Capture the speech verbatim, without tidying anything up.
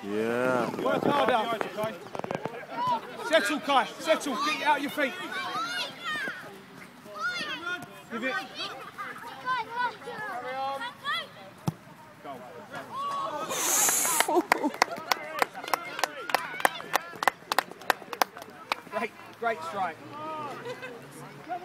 Yeah. Work harder. Settle, Kai. Settle. Get it out of your feet. Give it. Great, great strike.